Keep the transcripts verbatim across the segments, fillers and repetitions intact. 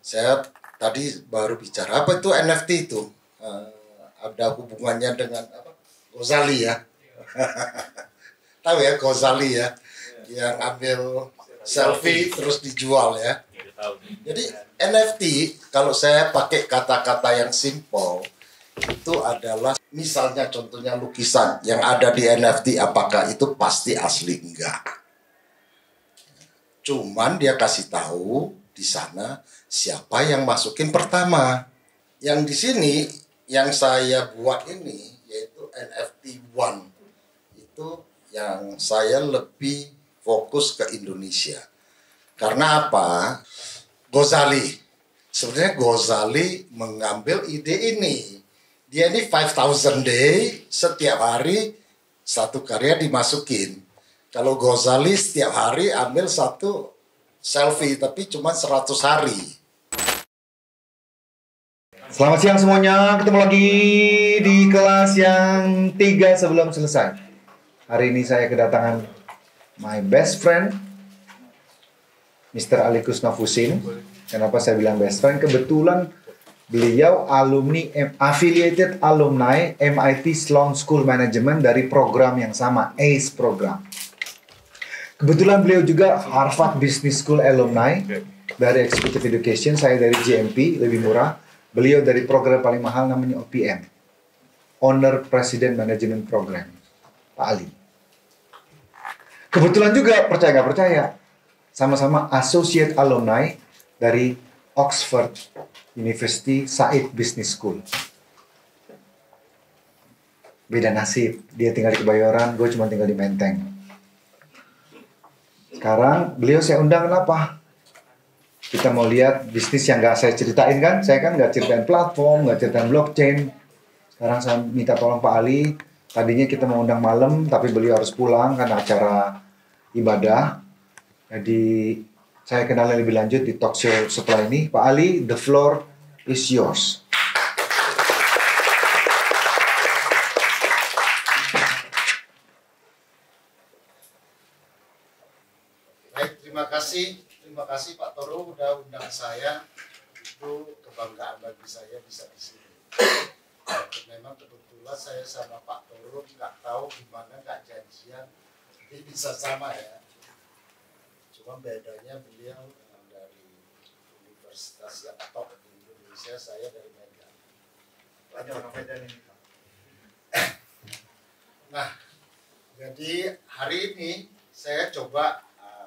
Saya tadi baru bicara apa itu N F T itu, uh, ada hubungannya dengan apa? Gozali ya. Tahu ya Gozali ya, yang ambil selfie terus dijual ya. Jadi N F T kalau saya pakai kata-kata yang simple itu adalah misalnya contohnya lukisan yang ada di N F T, apakah itu pasti asli? Enggak. Cuman dia kasih tahu di sana siapa yang masukin pertama. Yang di sini yang saya buat ini yaitu N F T One. Itu yang saya lebih fokus ke Indonesia. Karena apa? Gozali. Sebenarnya Gozali mengambil ide ini. Dia ini lima thousand day, setiap hari satu karya dimasukin. Kalau Gozali setiap hari ambil satu selfie, tapi cuma seratus hari. Selamat siang semuanya, ketemu lagi di kelas yang tiga sebelum selesai. Hari ini saya kedatangan my best friend, Mister Ali Kusnafusin. Kenapa saya bilang best friend? Kebetulan beliau alumni, affiliated alumni M I T Sloan School Management dari program yang sama, A C E program. Kebetulan beliau juga Harvard Business School alumni dari Executive Education, saya dari J M P, lebih murah. Beliau dari program paling mahal namanya O P M, Owner President Management Program, Pak Ali. Kebetulan juga, percaya nggak percaya, sama-sama Associate Alumni dari Oxford University Said Business School. Beda nasib, dia tinggal di Kebayoran, gue cuma tinggal di Menteng. Sekarang beliau saya undang kenapa? Kita mau lihat bisnis yang nggak saya ceritain kan? Saya kan nggak ceritain platform, nggak ceritain blockchain. Sekarang saya minta tolong Pak Ali. Tadinya kita mau undang malam, tapi beliau harus pulang karena acara ibadah. Jadi saya kenalin lebih lanjut di talk show setelah ini. Pak Ali, the floor is yours. Baik, terima kasih. Terima kasih Pak Toro udah undang saya. Itu kebanggaan bagi saya bisa di sini. Memang kebetulan saya sama Pak Toro nggak tahu gimana nggak janjian, tapi bisa sama ya. Cuma bedanya beliau dari universitas yang top di Indonesia, saya dari Medan. Ada orang Medan ini Pak. Nah, jadi hari ini saya coba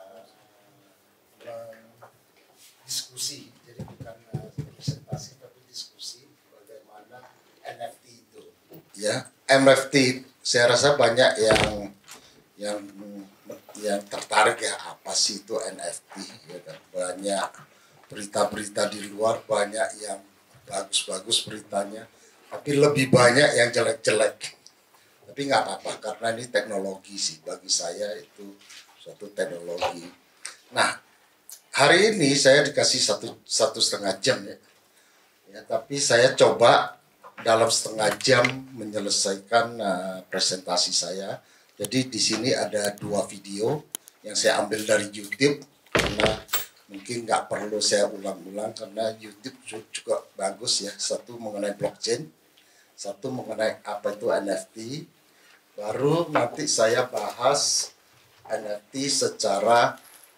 diskusi, jadi bukan presentasi tapi diskusi bagaimana N F T itu. Ya, N F T saya rasa banyak yang yang yang tertarik ya, apa sih itu N F T ya kan. Banyak berita-berita di luar, banyak yang bagus-bagus beritanya, tapi lebih banyak yang jelek-jelek. Tapi nggak apa-apa karena ini teknologi sih, bagi saya itu suatu teknologi. Nah, hari ini saya dikasih satu satu setengah jam ya. Ya, tapi saya coba dalam setengah jam menyelesaikan uh, presentasi saya. Jadi di sini ada dua video yang saya ambil dari YouTube karena mungkin nggak perlu saya ulang-ulang karena YouTube juga bagus ya. Satu mengenai blockchain, satu mengenai apa itu N F T. Baru nanti saya bahas N F T secara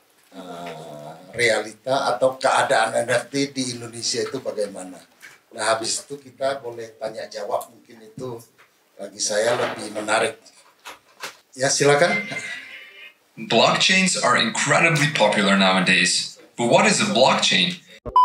Uh, realita atau keadaan N F T di Indonesia itu bagaimana. Nah habis itu kita boleh tanya jawab, mungkin itu bagi saya lebih menarik. Ya silakan. Blockchains are incredibly popular nowadays. But what is a blockchain?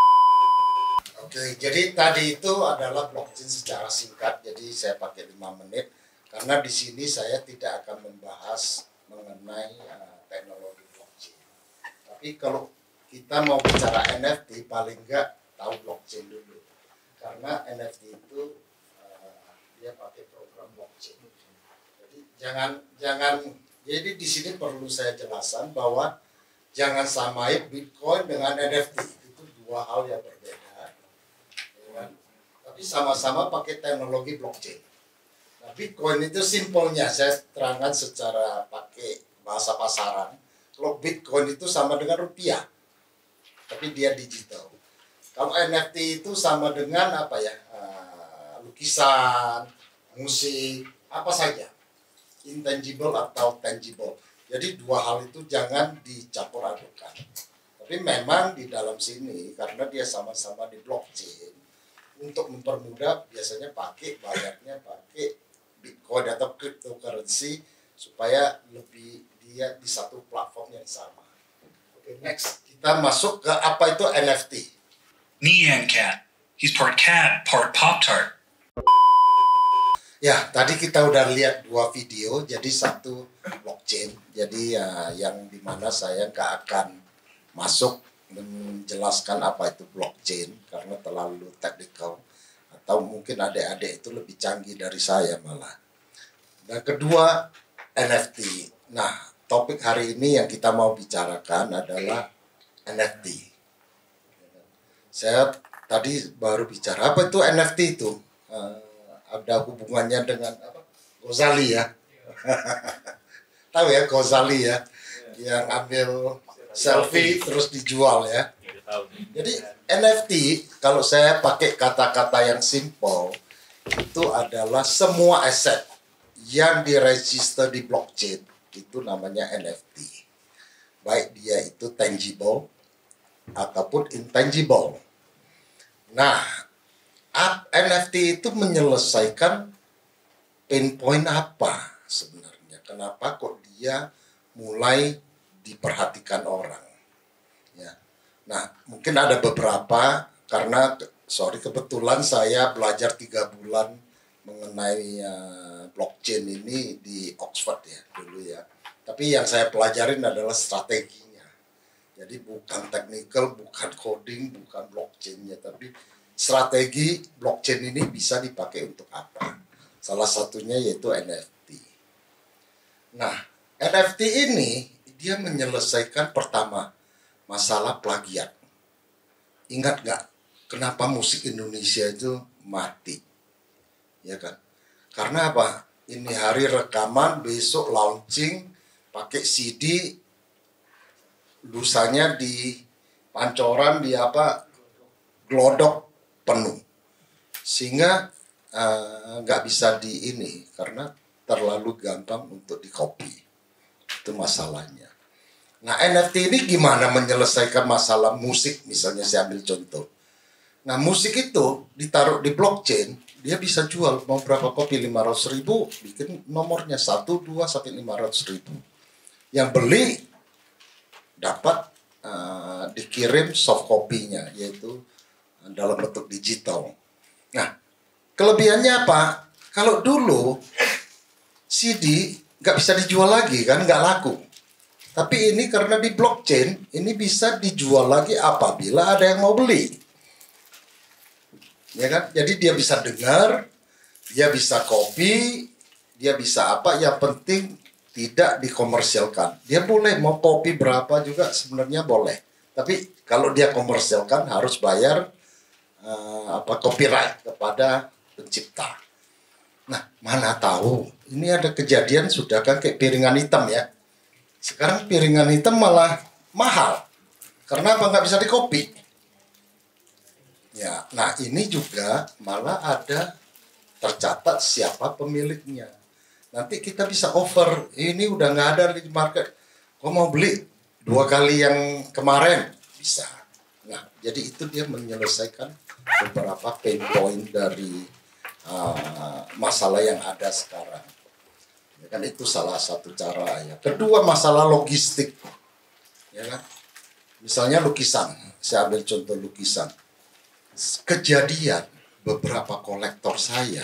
Oke, jadi tadi itu adalah blockchain secara singkat. Jadi saya pakai lima menit karena di sini saya tidak akan membahas mengenai uh, teknologi. Tapi kalau kita mau bicara N F T, paling enggak tahu blockchain dulu. Karena N F T itu uh, dia pakai program blockchain. Jadi jangan jangan jadi di sini perlu saya jelaskan bahwa jangan samain Bitcoin dengan N F T. Itu dua hal yang berbeda. Ya, tapi sama-sama pakai teknologi blockchain. Nah, Bitcoin itu simpelnya saya terangkan secara pakai bahasa pasaran. Kalau Bitcoin itu sama dengan rupiah, tapi dia digital. Kalau N F T itu sama dengan apa ya? Uh, lukisan, musik, apa saja. Intangible atau tangible. Jadi dua hal itu jangan dicampur adukan. Tapi memang di dalam sini karena dia sama-sama di blockchain, untuk mempermudah biasanya pakai bayarnya pakai Bitcoin atau cryptocurrency supaya lebih dia di satu platform yang sama. Oke, next kita masuk ke apa itu N F T. Nyan Cat. He's part cat, part Pop-Tart. Ya, tadi kita udah lihat dua video, jadi satu blockchain, jadi ya, yang dimana saya nggak akan masuk menjelaskan apa itu blockchain karena terlalu technical atau mungkin adik-adik itu lebih canggih dari saya malah. Dan kedua N F T. Nah, topik hari ini yang kita mau bicarakan adalah N F T. Saya tadi baru bicara apa itu N F T itu. Uh, ada hubungannya dengan apa? Gozali ya. Tahu ya Gozali ya, yang ambil selfie terus dijual ya. Jadi N F T kalau saya pakai kata-kata yang simple itu adalah semua aset yang diregister di blockchain itu namanya N F T. Baik dia itu tangible ataupun intangible. Nah, N F T itu menyelesaikan pain point apa sebenarnya? Kenapa kok dia mulai diperhatikan orang? Ya. Nah, mungkin ada beberapa karena sorry kebetulan saya belajar tiga bulan mengenai uh, blockchain ini di Oxford ya dulu ya. Tapi yang saya pelajarin adalah strateginya. Jadi bukan technical, bukan coding, bukan blockchainnya, tapi strategi blockchain ini bisa dipakai untuk apa? Salah satunya yaitu N F T. Nah, N F T ini dia menyelesaikan pertama masalah plagiat. Ingat nggak kenapa musik Indonesia itu mati? Ya kan? Karena apa? Ini hari rekaman, besok launching, pakai C D, lusanya di pancoran, di apa, glodok penuh. Sehingga nggak uh, bisa di ini, karena terlalu gampang untuk di-copy. Itu masalahnya. Nah, N F T ini gimana menyelesaikan masalah musik, misalnya saya ambil contoh. Nah, musik itu ditaruh di blockchain, dia bisa jual mau berapa kopi, lima ratus ribu, bikin nomornya satu, dua, sampai lima ratus ribu. Yang beli dapat uh, dikirim soft copy-nya, yaitu dalam bentuk digital. Nah, kelebihannya apa? Kalau dulu C D nggak bisa dijual lagi kan, nggak laku. Tapi ini karena di blockchain, ini bisa dijual lagi apabila ada yang mau beli. Ya kan? Jadi dia bisa dengar, dia bisa copy, dia bisa apa, yang penting tidak dikomersialkan. Dia boleh mau copy berapa juga sebenarnya boleh. Tapi kalau dia komersialkan harus bayar uh, apa copyright kepada pencipta. Nah, mana tahu ini ada kejadian sudah kan kayak piringan hitam ya. Sekarang piringan hitam malah mahal. Karena apa? Nggak bisa dikopi. Ya, nah ini juga malah ada tercatat siapa pemiliknya. Nanti kita bisa offer, ini udah nggak ada di market. Kau mau beli dua kali yang kemarin? Bisa. Nah, jadi itu dia menyelesaikan beberapa pain point dari uh, masalah yang ada sekarang. Ya kan itu salah satu cara ya. Kedua masalah logistik. Ya kan? Misalnya lukisan. Saya ambil contoh lukisan. Kejadian beberapa kolektor saya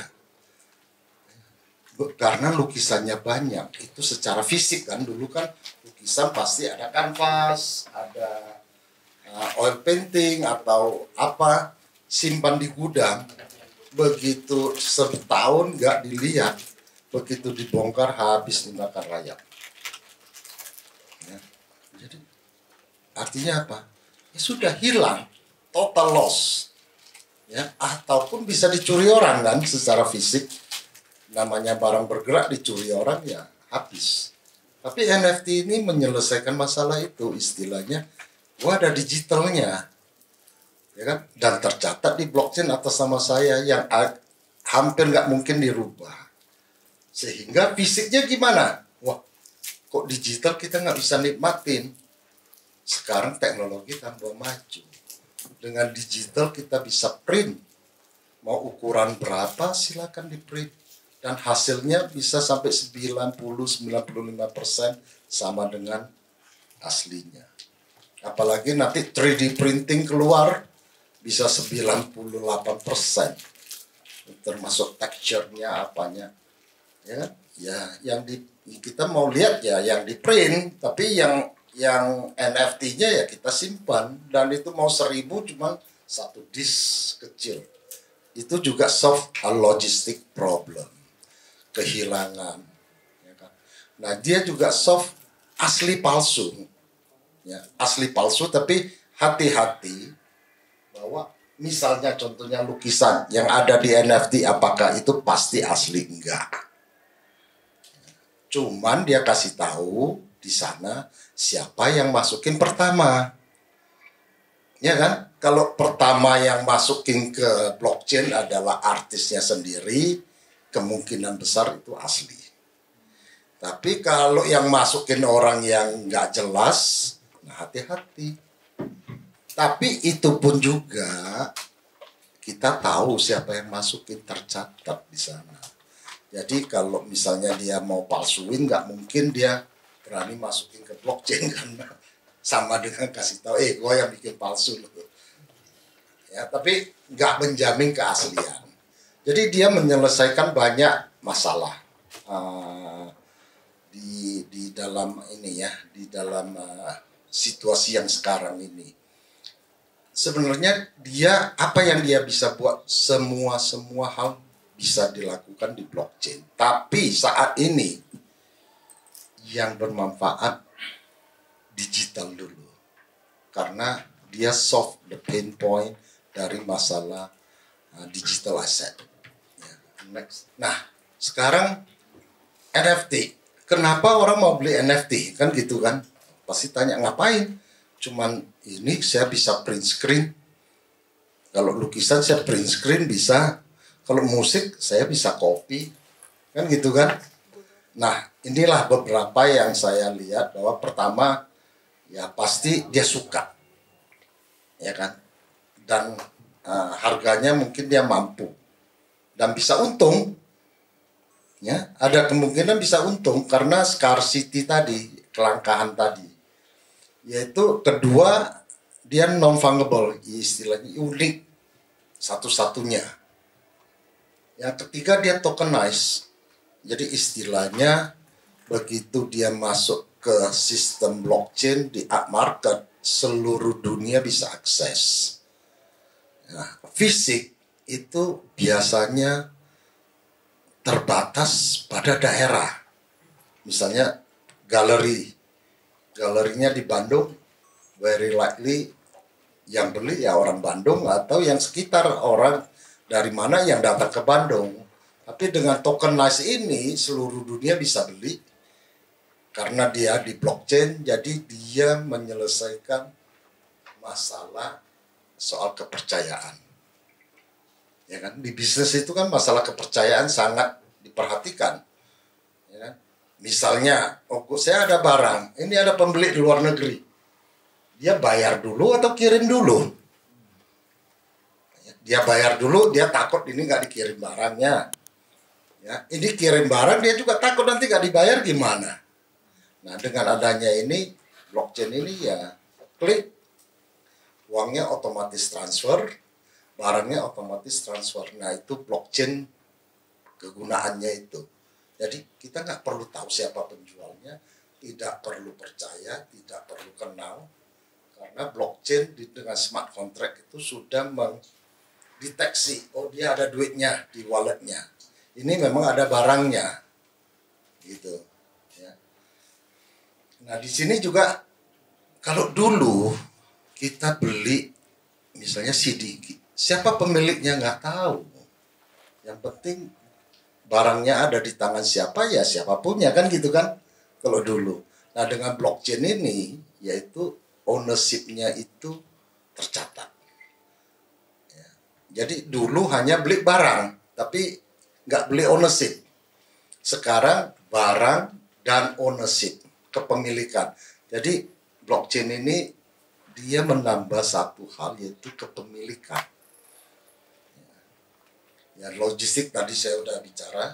karena lukisannya banyak itu secara fisik kan, dulu kan lukisan pasti ada kanvas, ada uh, oil painting atau apa, simpan di gudang, begitu setahun nggak dilihat, begitu dibongkar habis dimakan rayap. Ya. Jadi artinya apa? Ya sudah hilang, total loss. Ya, ataupun bisa dicuri orang kan secara fisik, namanya barang bergerak dicuri orang ya habis. Tapi N F T ini menyelesaikan masalah itu, istilahnya gua ada digitalnya, ya kan? Dan tercatat di blockchain atas nama saya yang hampir nggak mungkin dirubah. Sehingga fisiknya gimana? Wah, kok digital kita nggak bisa nikmatin? Sekarang teknologi tambah maju. Dengan digital kita bisa print. Mau ukuran berapa silakan di print. Dan hasilnya bisa sampai sembilan puluh sampai sembilan puluh lima persen sama dengan aslinya. Apalagi nanti tiga D printing keluar bisa sembilan puluh delapan persen. Termasuk texture-nya apanya. Ya, ya yang di kita mau lihat ya yang di print, tapi yang yang N F T-nya ya kita simpan dan itu mau seribu cuma satu disk kecil. Itu juga solve a logistic problem. Kehilangan. Ya kan? Nah dia juga solve asli palsu. Ya, asli palsu tapi hati-hati bahwa misalnya contohnya lukisan yang ada di N F T apakah itu pasti asli? Enggak. Cuman dia kasih tahu di sana siapa yang masukin pertama. Ya kan? Kalau pertama yang masukin ke blockchain adalah artisnya sendiri, kemungkinan besar itu asli. Tapi kalau yang masukin orang yang nggak jelas, nah hati-hati. Tapi itu pun juga kita tahu siapa yang masukin tercatat di sana. Jadi kalau misalnya dia mau palsuin, nggak mungkin dia berani masukin ke blockchain karena sama dengan kasih tahu, eh gue yang bikin palsu loh. Ya, tapi nggak menjamin keaslian. Jadi dia menyelesaikan banyak masalah uh, di di dalam ini ya, di dalam uh, situasi yang sekarang ini. Sebenarnya dia apa yang dia bisa buat semua semua hal bisa dilakukan di blockchain. Tapi saat ini yang bermanfaat digital dulu, karena dia solve the pain point dari masalah uh, digital asset. Next. Nah, sekarang N F T. Kenapa orang mau beli N F T? Kan gitu kan. Pasti tanya ngapain? Cuman ini saya bisa print screen. Kalau lukisan saya print screen bisa. Kalau musik saya bisa copy. Kan gitu kan. Nah, inilah beberapa yang saya lihat bahwa pertama ya pasti dia suka. Ya kan? Dan uh, harganya mungkin dia mampu. Dan bisa untung, ya ada kemungkinan bisa untung karena scarcity tadi, kelangkaan tadi. Yaitu kedua dia non fungible, istilahnya unik satu-satunya. Yang ketiga dia tokenize, jadi istilahnya begitu dia masuk ke sistem blockchain di app market, seluruh dunia bisa akses. Nah, fisik itu biasanya terbatas pada daerah. Misalnya galeri. Galerinya di Bandung, very likely yang beli ya orang Bandung atau yang sekitar orang dari mana yang datang ke Bandung. Tapi dengan tokenize ini seluruh dunia bisa beli karena dia di blockchain, jadi dia menyelesaikan masalah soal kepercayaan. Ya kan, di bisnis itu kan masalah kepercayaan sangat diperhatikan. Ya kan? Misalnya, oh saya ada barang, ini ada pembeli di luar negeri. Dia bayar dulu atau kirim dulu? Dia bayar dulu, dia takut ini nggak dikirim barangnya. Ya, ini kirim barang, dia juga takut nanti nggak dibayar gimana. Nah, dengan adanya ini, blockchain ini ya klik, uangnya otomatis transfer, barangnya otomatis transfer. Nah itu blockchain kegunaannya itu. Jadi kita nggak perlu tahu siapa penjualnya, tidak perlu percaya, tidak perlu kenal. Karena blockchain dengan smart contract itu sudah mendeteksi, oh dia ada duitnya di walletnya. Ini memang ada barangnya. Gitu. Ya. Nah di sini juga, kalau dulu kita beli misalnya C D, siapa pemiliknya nggak tahu. Yang penting barangnya ada di tangan siapa ya siapapunnya kan gitu kan. Kalau dulu. Nah dengan blockchain ini yaitu ownership-nya itu tercatat. Jadi dulu hanya beli barang, tapi nggak beli ownership. Sekarang barang dan ownership, kepemilikan. Jadi blockchain ini dia menambah satu hal, yaitu kepemilikan. Ya, logistik tadi saya udah bicara.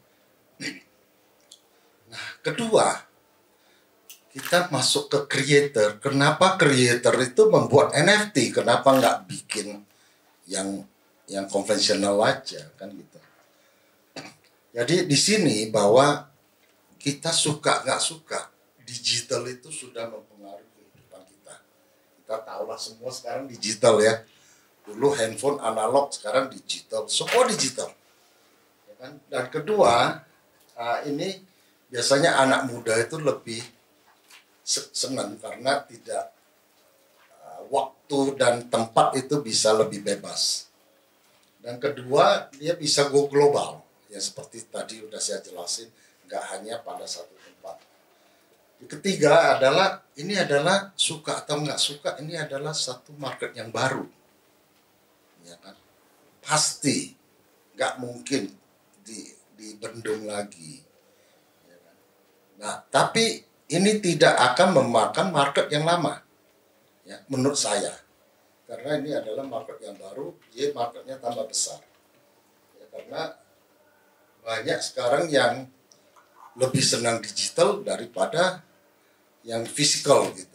Nah, kedua, kita masuk ke creator. Kenapa creator itu membuat N F T? Kenapa nggak bikin yang yang konvensional aja, kan gitu. Jadi di sini bahwa kita suka nggak suka, digital itu sudah mempengaruhi kehidupan kita. Kita tahulah semua sekarang digital ya. Dulu handphone analog, sekarang digital, semua digital. Ya kan? Dan kedua, uh, ini biasanya anak muda itu lebih senang karena tidak uh, waktu dan tempat itu bisa lebih bebas. Dan kedua, dia bisa go global. Ya seperti tadi udah saya jelasin, nggak hanya pada satu tempat. Yang ketiga adalah, ini adalah suka atau nggak suka, ini adalah satu market yang baru. Ya kan? Pasti nggak mungkin di, dibendung lagi. Ya kan? Nah, tapi ini tidak akan memakan market yang lama. Ya, menurut saya. Karena ini adalah market yang baru, jadi marketnya tambah besar. Ya, karena banyak sekarang yang lebih senang digital daripada yang fisikal gitu.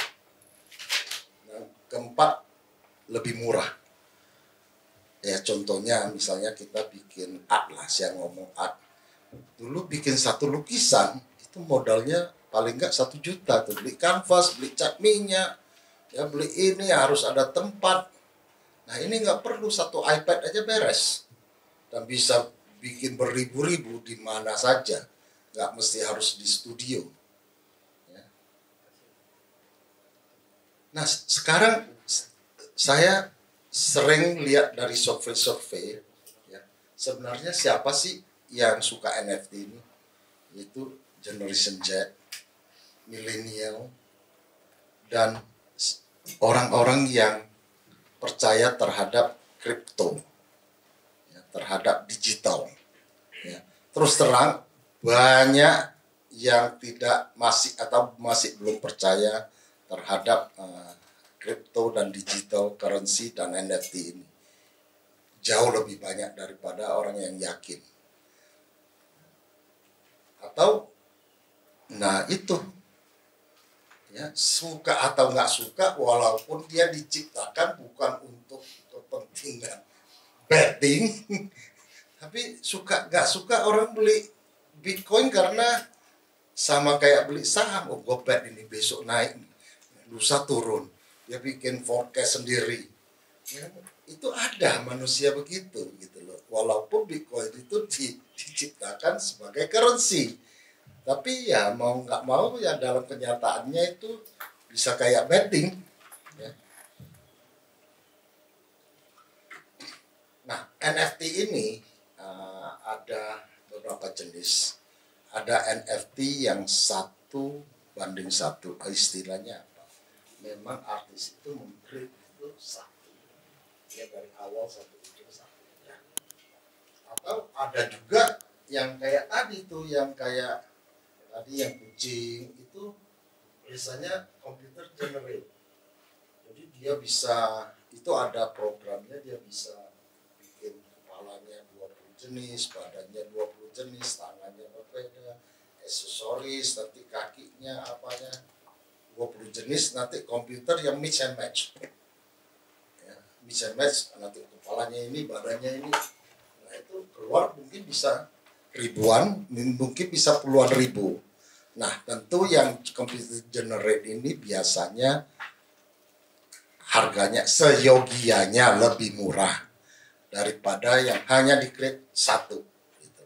Yang keempat, lebih murah. Ya contohnya misalnya kita bikin art lah, saya ngomong art. Dulu bikin satu lukisan, itu modalnya paling nggak satu juta tuh. Beli kanvas, beli cat minyak, ya beli ini harus ada tempat. Nah ini nggak perlu, satu iPad aja beres. Dan bisa bikin beribu-ribu di mana saja, nggak mesti harus di studio. Ya. Nah sekarang saya sering lihat dari survei-survei, ya, sebenarnya siapa sih yang suka N F T ini? Yaitu Generation Z, milenial, dan orang-orang yang percaya terhadap kripto. Terhadap digital, ya. Terus terang banyak yang tidak masih atau masih belum percaya terhadap kripto uh, dan digital currency dan N F T ini. Jauh lebih banyak daripada orang yang yakin. Atau, nah itu, ya suka atau nggak suka, walaupun dia diciptakan bukan untuk kepentingan betting, tapi suka nggak suka orang beli Bitcoin karena sama kayak beli saham. Oh gue bet ini besok naik, lusa turun, dia bikin forecast sendiri. Ya, itu ada manusia begitu gitu loh. Walaupun Bitcoin itu di, diciptakan sebagai currency, tapi ya mau nggak mau ya dalam kenyataannya itu bisa kayak betting. Ya. Nah, N F T ini uh, ada beberapa jenis. Ada N F T yang satu banding satu. Istilahnya apa? Memang artis itu mengkreat itu satu. Ya dari awal sampai ujung satu. Ya. Atau ada juga yang kayak tadi tuh, yang kayak tadi yang kucing itu biasanya komputer generate. Jadi dia bisa, itu ada programnya, dia bisa kepalanya dua puluh jenis, badannya dua puluh jenis, tangannya berbeda, aksesoris, nanti kakinya apanya dua puluh jenis, nanti komputer yang mix and match. Ya, mix and match, nanti kepalanya ini, badannya ini. Nah itu keluar mungkin bisa ribuan, mungkin bisa puluhan ribu. Nah tentu yang computer generate ini biasanya harganya seyogianya lebih murah daripada yang hanya di-create satu. Gitu.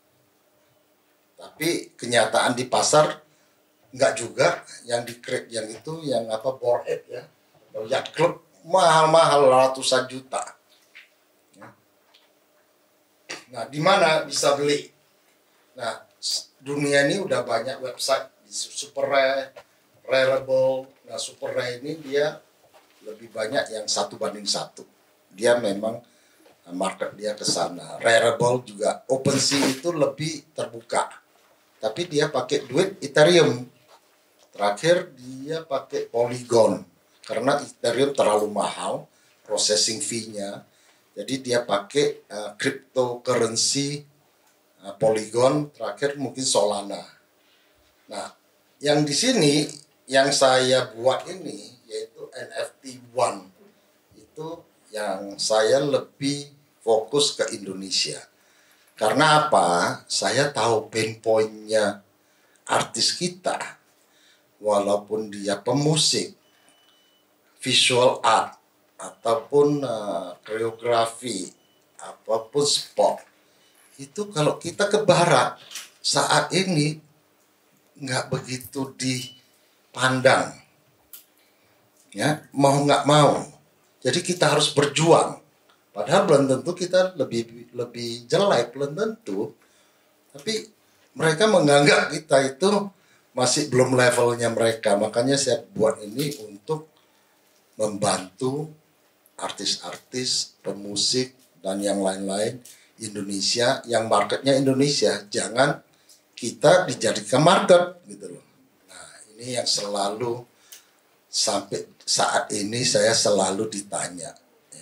Tapi kenyataan di pasar enggak juga yang di-create yang itu yang apa bored ape ya, atau yacht club mahal-mahal ratusan juta. Ya. Nah, di mana bisa beli? Nah, dunia ini udah banyak website super rare, rareable. Nah, super rare ini dia lebih banyak yang satu banding satu. Dia memang market dia ke sana. Rarible juga, OpenSea itu lebih terbuka. Tapi dia pakai duit Ethereum. Terakhir dia pakai Polygon. Karena Ethereum terlalu mahal, processing fee-nya. Jadi dia pakai uh, cryptocurrency uh, Polygon, terakhir mungkin Solana. Nah, yang di sini yang saya buat ini yaitu N F T One. Itu yang saya lebih fokus ke Indonesia. Karena apa? Saya tahu pain point-nya artis kita. Walaupun dia pemusik, visual art, ataupun uh, koreografi, apapun sport. Itu kalau kita ke barat, saat ini nggak begitu dipandang. Ya, mau nggak mau. Jadi kita harus berjuang. Padahal belum tentu kita lebih lebih jelek, belum tentu. Tapi mereka menganggap kita itu masih belum levelnya mereka. Makanya saya buat ini untuk membantu artis-artis, pemusik, dan yang lain-lain Indonesia yang marketnya Indonesia. Jangan kita dijadikan market gitu loh. Nah, ini yang selalu sampai saat ini saya selalu ditanya.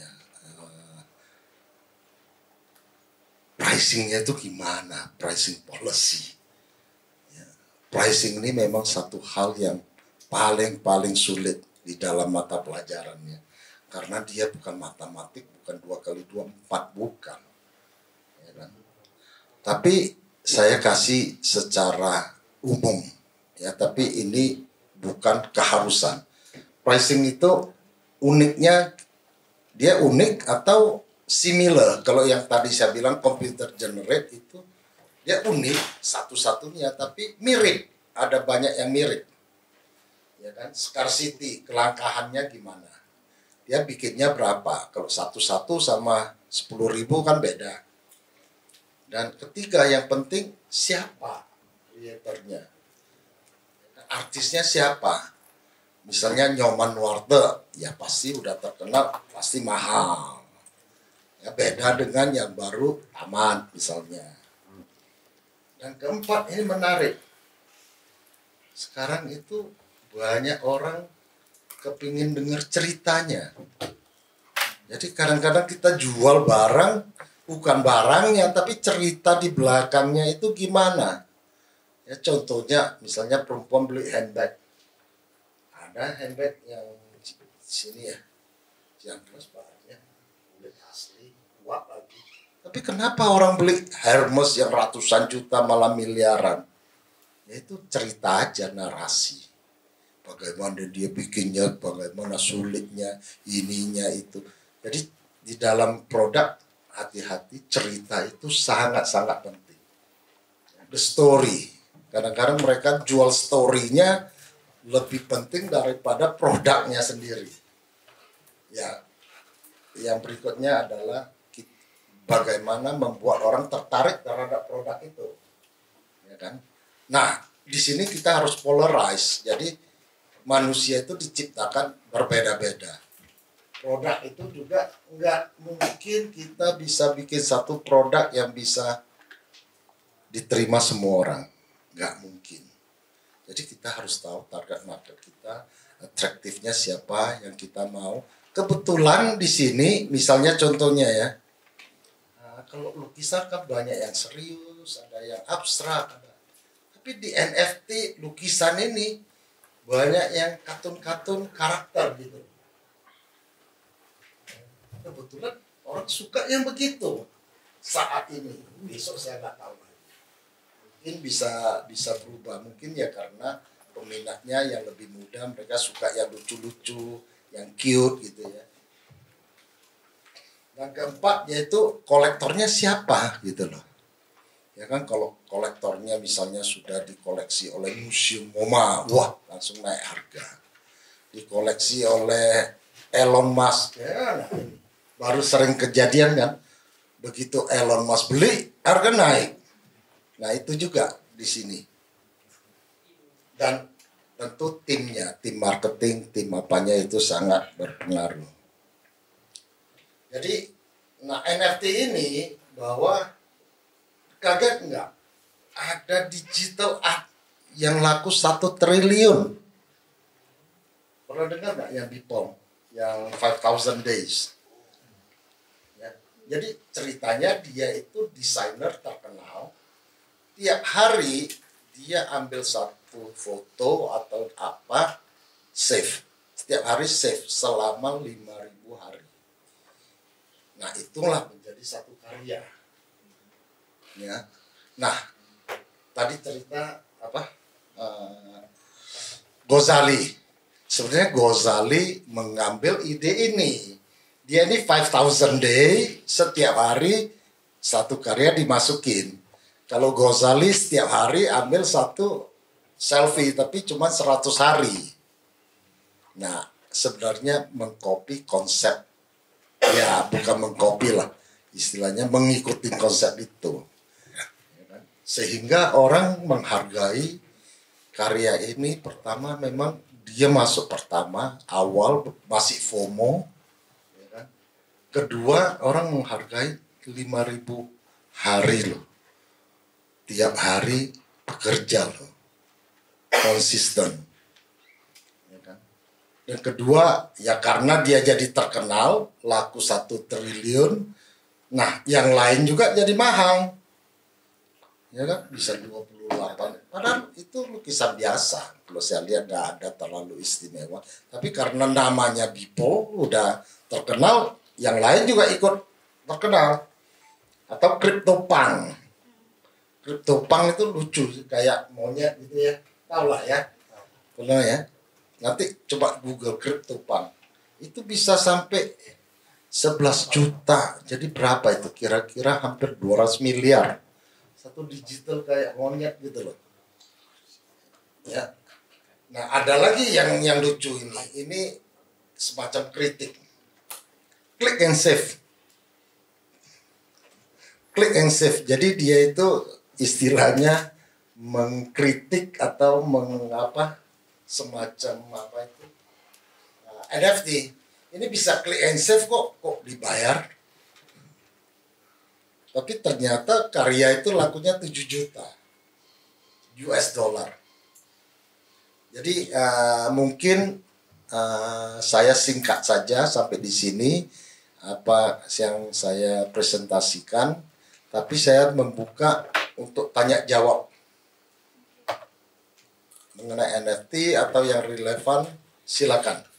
Pricingnya itu gimana? Pricing policy. Ya. Pricing ini memang satu hal yang paling-paling sulit di dalam mata pelajarannya. Karena dia bukan matematik, bukan dua kali dua, empat, bukan. Ya kan? Tapi saya kasih secara umum. Ya, tapi ini bukan keharusan. Pricing itu uniknya, dia unik atau similar. Kalau yang tadi saya bilang computer generate itu dia unik satu-satunya, tapi mirip. Ada banyak yang mirip. Ya kan? Scarcity, kelangkahannya gimana? Dia bikinnya berapa? Kalau satu-satu sama sepuluh ribu kan beda. Dan ketiga yang penting siapa creatornya? Artisnya siapa? Misalnya Nyoman Nuarte, ya pasti udah terkenal, pasti mahal. Ya, beda dengan yang baru Taman misalnya. Dan keempat ini menarik. Sekarang itu banyak orang kepingin dengar ceritanya. Jadi kadang-kadang kita jual barang, bukan barangnya, tapi cerita di belakangnya itu gimana. Ya, contohnya misalnya perempuan beli handbag. Ada handbag yang di sini ya, yang terus barangnya kulit asli, kuat lagi. Tapi kenapa orang beli Hermes yang ratusan juta malah miliaran? Ya itu cerita aja, narasi. Bagaimana dia bikinnya, bagaimana sulitnya, ininya itu. Jadi di dalam produk hati-hati cerita itu sangat-sangat penting. The story. Kadang-kadang mereka jual story-nya lebih penting daripada produknya sendiri. Ya, yang berikutnya adalah bagaimana membuat orang tertarik terhadap produk itu, ya kan? Nah, di sini kita harus polarize. Jadi manusia itu diciptakan berbeda-beda. Produk itu juga nggak mungkin kita bisa bikin satu produk yang bisa diterima semua orang, nggak mungkin. Jadi kita harus tahu target market kita, atraktifnya siapa yang kita mau. Kebetulan di sini, misalnya contohnya ya, nah, kalau lukisan kan banyak yang serius, ada yang abstrak, ada. Tapi di N F T lukisan ini banyak yang katun-katun karakter gitu. Kebetulan orang suka yang begitu saat ini. Besok saya nggak tahu. Mungkin bisa bisa berubah, mungkin ya karena peminatnya yang lebih muda, mereka suka yang lucu-lucu, yang cute gitu ya. Dan keempat yaitu kolektornya siapa gitu loh. Ya kan, kalau kolektornya misalnya sudah dikoleksi oleh Museum MoMA, wah langsung naik harga. Dikoleksi oleh Elon Musk, ya nah ini baru sering kejadian kan, begitu Elon Musk beli harga naik. Nah itu juga di sini. Dan tentu timnya, tim marketing, tim apanya itu sangat berpengaruh. Jadi Nah, N F T ini bahwa kaget nggak? Ada digital art yang laku satu triliun. Pernah dengar nggak yang Bipom? Yang five thousand days? Ya. Jadi ceritanya dia itu desainer terkenal. Tiap hari dia ambil satu foto atau apa, save. Setiap hari save selama lima ribu hari. Nah, itulah menjadi satu karya. Ya. Nah, tadi cerita apa? Uh, Ghazali. Sebenarnya Ghazali mengambil ide ini. Dia ini five thousand day, setiap hari satu karya dimasukin. Kalau Ghazali setiap hari ambil satu selfie, tapi cuma seratus hari. Nah, sebenarnya mengcopy konsep. Ya, bukan mengcopy lah. Istilahnya mengikuti konsep itu. Sehingga orang menghargai karya ini. Pertama memang dia masuk pertama, awal masih FOMO. Kedua, orang menghargai lima ribu hari loh. Tiap hari bekerja loh. Konsisten. Yang kedua, ya karena dia jadi terkenal, laku satu triliun, nah yang lain juga jadi mahal. Ya kan, bisa dua puluh delapan. Padahal itu lukisan biasa. Kalau saya lihat nggak ada terlalu istimewa. Tapi karena namanya Bipo udah terkenal, yang lain juga ikut terkenal. Atau CryptoPunk. CryptoPunk itu lucu, kayak monyet gitu ya. Tahu lah ya. Benar ya. Nanti coba Google CryptoPunk. Itu bisa sampai sebelas juta. Jadi berapa itu? Kira-kira hampir dua ratus miliar. Satu digital kayak monyet gitu loh. Ya. Nah, ada lagi yang yang lucu ini. Ini semacam kritik. Click and save. Click and save. Jadi dia itu istilahnya mengkritik atau mengapa semacam apa itu uh, N F T ini bisa click and save kok kok dibayar, tapi ternyata karya itu lakunya tujuh juta U S dollar. Jadi uh, mungkin uh, saya singkat saja sampai di sini apa yang saya presentasikan, tapi saya membuka untuk tanya jawab mengenai N F T atau yang relevan, silakan.